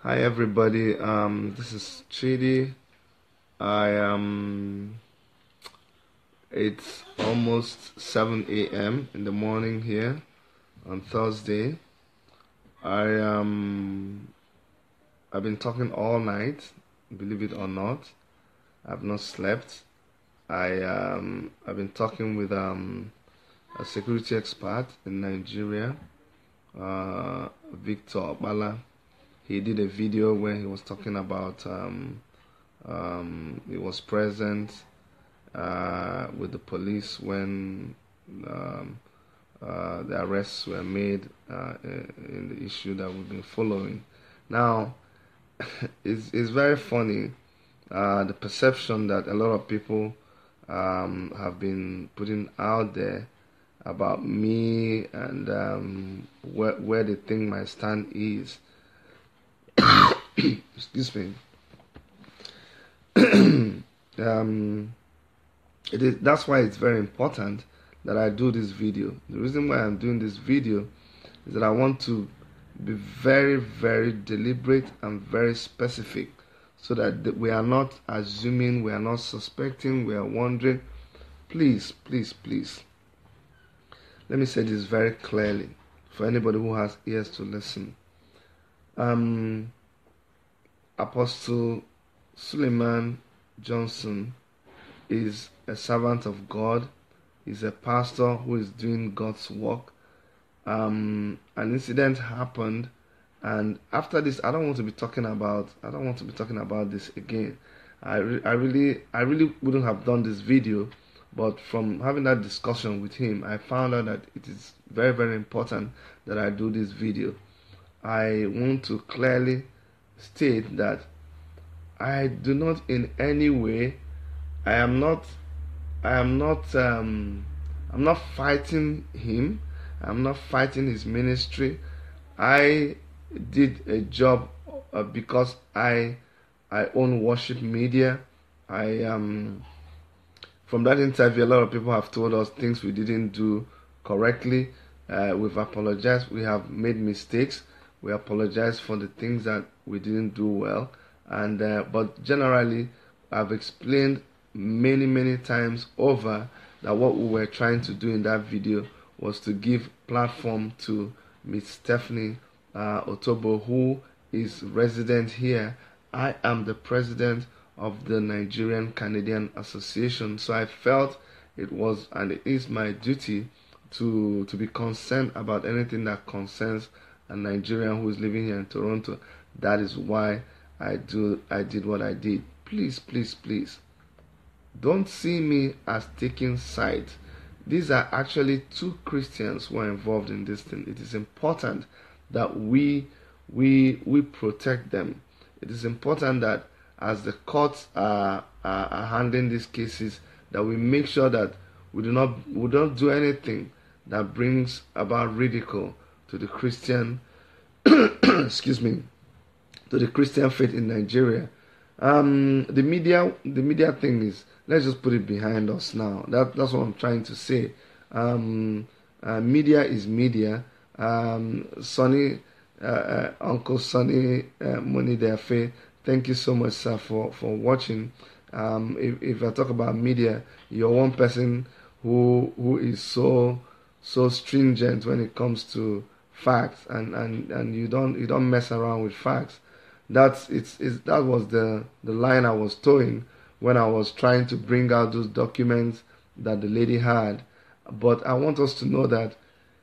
Hi everybody, this is Chidi. I It's almost 7 a.m. in the morning here on Thursday. I've been talking all night, believe it or not. I've not slept. I've been talking with a security expert in Nigeria, Victor Nwala. He did a video where he was talking about he was present with the police when the arrests were made in the issue that we've been following. Now, it's very funny the perception that a lot of people have been putting out there about me and where they think my stand is. Excuse me. That's why it's very important that I do this video. The reason why I'm doing this video is that I want to be very, very deliberate and very specific, so that we are not assuming, we are not suspecting, we are wondering. Please, please, please, let me say this very clearly for anybody who has ears to listen. Apostle Suleman Johnson is a servant of God. He's a pastor who is doing God's work. An incident happened, and after this, I don't want to be talking about this again. I really wouldn't have done this video, but from having that discussion with him, I found out that it is very, very important that I do this video. I want to clearly state that I do not in any way, I'm not fighting him. I'm not fighting his ministry. I did a job because I own worship media. From that interview, a lot of people have told us things we didn't do correctly. We've apologized. We have made mistakes. We apologize for the things that we didn't do well. And but generally, I've explained many times over that what we were trying to do in that video was to give platform to Miss Stephanie Otobo, who is resident here. I am the president of the Nigerian Canadian Association, so I felt it was and it is my duty to be concerned about anything that concerns a Nigerian who is living here in Toronto. That is why I did what I did. Please, please, please, don't see me as taking sides. These are actually two Christians who are involved in this thing. It is important that we protect them. It is important that as the courts are handling these cases, that we make sure that we don't do anything that brings about ridicule to the Christian excuse me, to the Christian faith in Nigeria. The media thing is, let's just put it behind us now. That's what I'm trying to say. Media is media. Sonny, Uncle Sonny, Money Defe, thank you so much, sir, for watching. If I talk about media, you're one person who is so stringent when it comes to facts, and you don't mess around with facts. That was the line I was towing when I was trying to bring out those documents that the lady had. But I want us to know that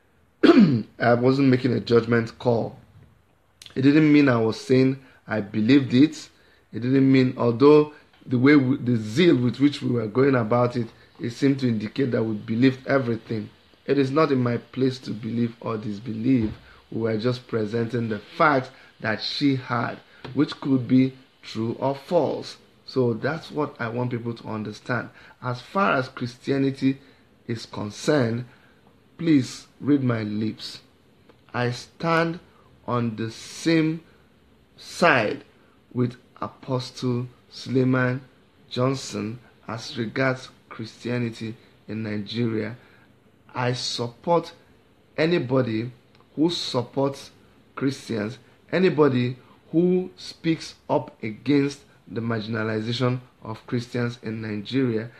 I wasn't making a judgment call. It didn't mean I was saying I believed it. It didn't mean, although the zeal with which we were going about it, it seemed to indicate that we believed everything. It is not in my place to believe or disbelieve. We were just presenting the facts that she had, which could be true or false. So that's what I want people to understand. As far as Christianity is concerned, please read my lips. I stand on the same side with Apostle Suleman Johnson as regards Christianity in Nigeria. I support anybody who supports Christians, anybody who speaks up against the marginalization of Christians in Nigeria.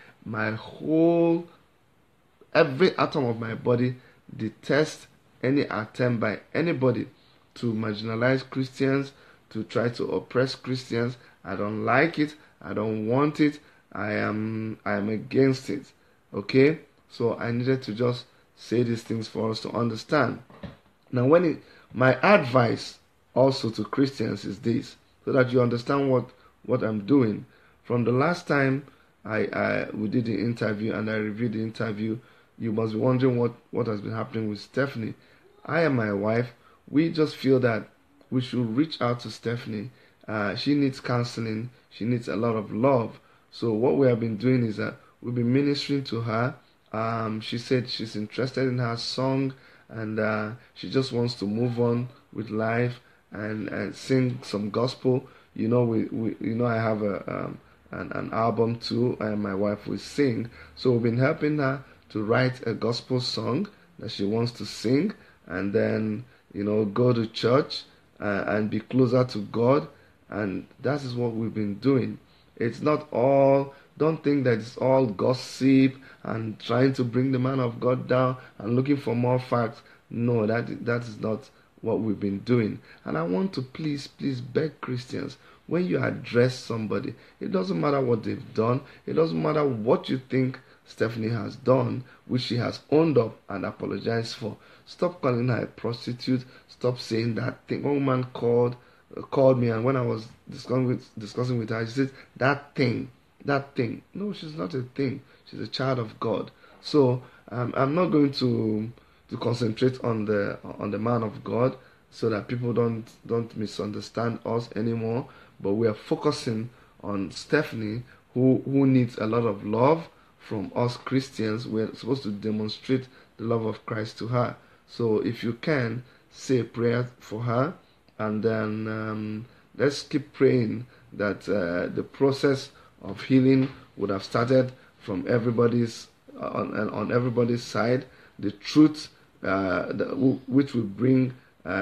Every atom of my body detests any attempt by anybody to marginalize Christians, to try to oppress Christians. I don't like it. I don't want it. I am against it. Okay? So I needed to just say these things for us to understand. Now, my advice also to Christians is this, so that you understand what I'm doing. From the last time we did the interview and I reviewed the interview, you must be wondering what has been happening with Stephanie. I and my wife, we just feel that we should reach out to Stephanie. She needs counseling. She needs a lot of love. So what we have been doing is that we've been ministering to her. She said she's interested in her song, and she just wants to move on with life and sing some gospel. We I have an album too, and my wife will sing. So we've been helping her to write a gospel song that she wants to sing, and then go to church and be closer to God. And that is what we've been doing. It's not all, don't think that it's all gossip and trying to bring the man of God down and looking for more facts. No, that is not what we've been doing. And I want to please beg Christians, when you address somebody, it doesn't matter what they've done, it doesn't matter what you think Stephanie has done, which she has owned up and apologized for. Stop calling her a prostitute. Stop saying that thing. One woman called me, and when I was discussing with her, she said, that thing. No, she's not a thing. She's a child of God. So I'm not going to concentrate on the man of God, so that people don't misunderstand us anymore. But we are focusing on Stephanie, who needs a lot of love from us Christians. We're supposed to demonstrate the love of Christ to her. So if you can, say a prayer for her, and then let's keep praying that the process of healing would have started from everybody's on everybody's side. The truth which will bring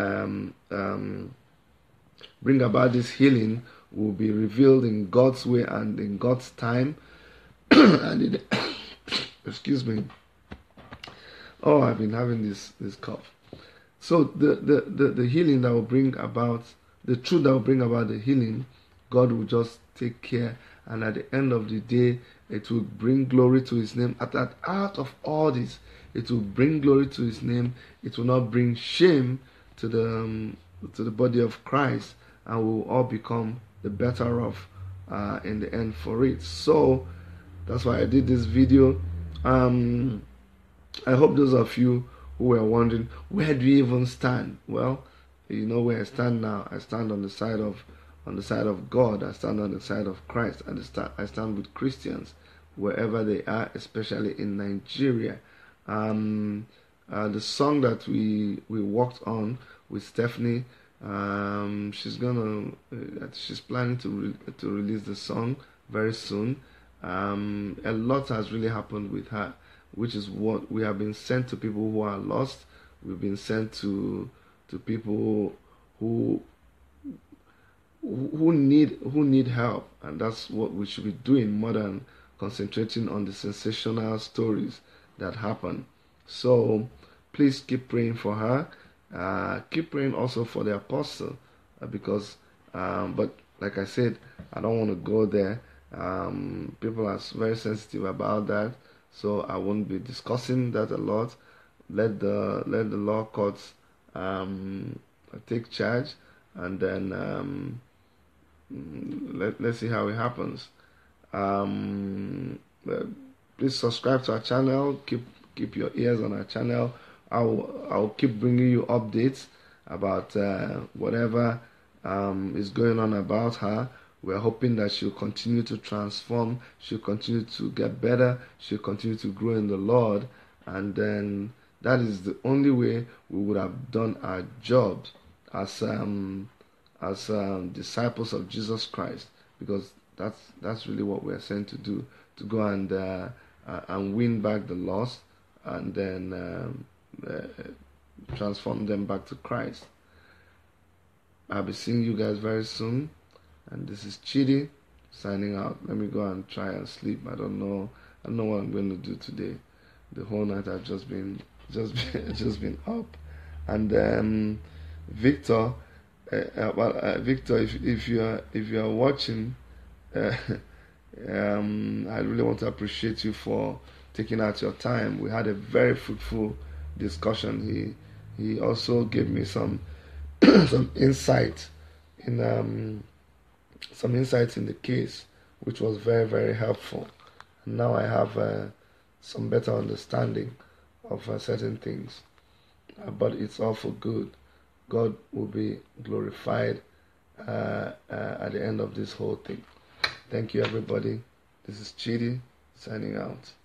about this healing will be revealed in God's way and in God's time. And excuse me. Oh, I've been having this cough. So the healing that will bring about, the truth that will bring about the healing, God will just take care, and at the end of the day, it will bring glory to His name. Out of all this, it will bring glory to His name. It will not bring shame to the body of Christ, and we will all become the better off in the end for it. So that's why I did this video. I hope those of you who were wondering, where do you even stand? Well, you know where I stand now. I stand on the side of God. I stand on the side of Christ. I stand with Christians wherever they are, especially in Nigeria. The song that we worked on with Stephanie, she's planning to release the song very soon. A lot has really happened with her, which is what we have been sent to people who are lost. We've been sent to people who need help, and that's what we should be doing more than concentrating on the sensational stories that happen. So please keep praying for her. Keep praying also for the apostle, because but like I said, I don't want to go there. People are very sensitive about that, so I won't be discussing that a lot. Let the law courts take charge, and then let's see how it happens. Please subscribe to our channel. Keep your ears on our channel. I'll keep bringing you updates about whatever is going on about her. We're hoping that she'll continue to transform, she'll continue to get better, she'll continue to grow in the Lord, and then that is the only way we would have done our jobs as disciples of Jesus Christ, because that's really what we're sent to do, to go and win back the lost, and then transform them back to Christ. I'll be seeing you guys very soon. And this is Chidi signing out. Let me go and try and sleep. I don't know what I'm going to do today. The whole night I've just been up. And Victor, Victor, if you are watching, I really want to appreciate you for taking out your time. We had a very fruitful discussion. He also gave me some some insight in some insights in the case, which was very, very helpful. And now I have some better understanding of certain things. But it's all for good. God will be glorified at the end of this whole thing. Thank you, everybody. This is Chidi signing out.